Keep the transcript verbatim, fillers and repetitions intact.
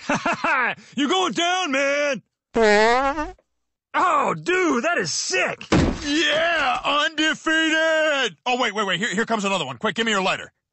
You're going down, man! Oh, dude, that is sick! Yeah, undefeated! Oh, wait, wait, wait, here, here comes another one. Quick, give me your lighter.